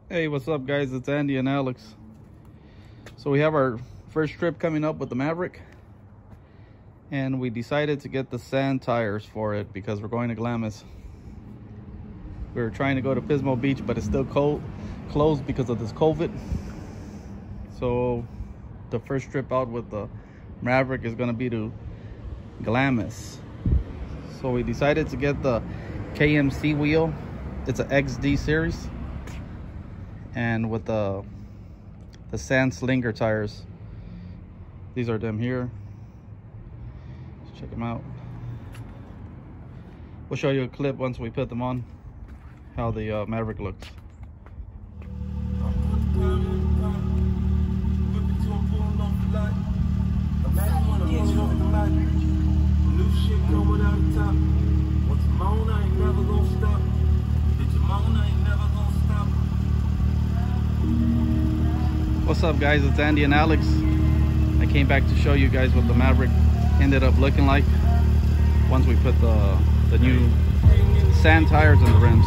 Hey, what's up guys? It's Andy and Alex. So we have our first trip coming up with the Maverick, and we decided to get the sand tires for it because we're going to Glamis. We were trying to go to Pismo Beach, but it's still closed because of this COVID. So the first trip out with the Maverick is going to be to Glamis. So we decided to get the KMC wheel. It's an XD series, and with the Sand Slinger tires. These are them here. Let's check them out. We'll show you a clip once we put them on, how the Maverick looks. What's up guys, it's Andy and Alex. I came back to show you guys what the Maverick ended up looking like once we put the new sand tires in the rims.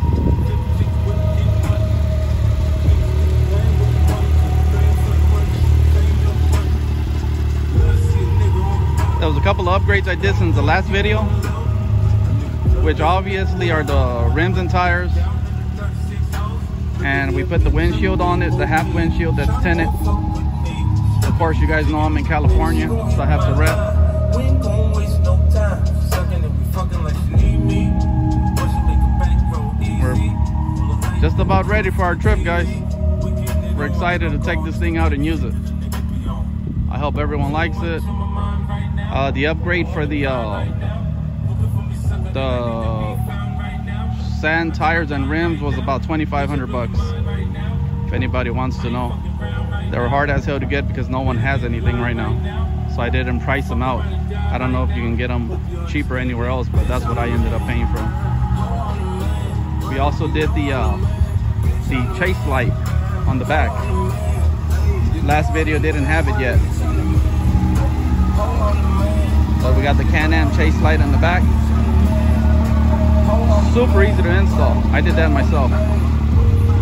There was a couple of upgrades I did since the last video, which obviously are the rims and tires. And we put the windshield on it, the half windshield that's tinted. Of course, you guys know I'm in California, so I have to rep. We're just about ready for our trip, guys. We're excited to take this thing out and use it. I hope everyone likes it. The upgrade for the sand tires and rims was about 2,500 bucks, if anybody wants to know. They were hard as hell to get because no one has anything right now, so I didn't price them out. I don't know if you can get them cheaper anywhere else, but that's what I ended up paying for. We also did the chase light on the back. Last video didn't have it yet, but we got the Can-Am chase light on the back. Super easy to install. I did that myself.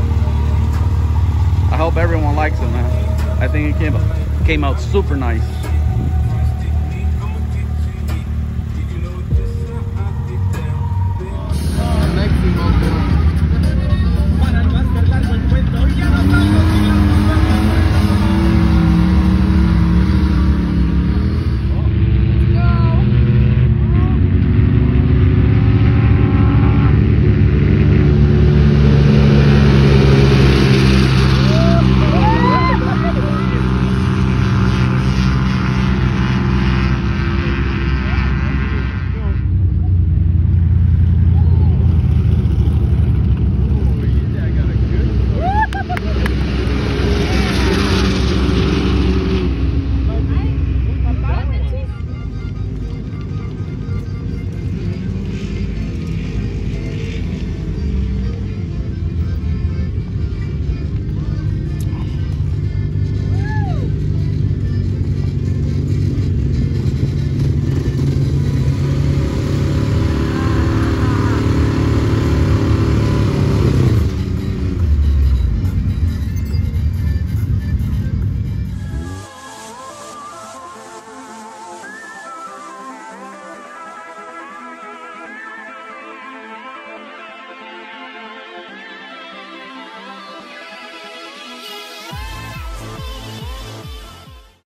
I hope everyone likes it, man. I think it came out super nice.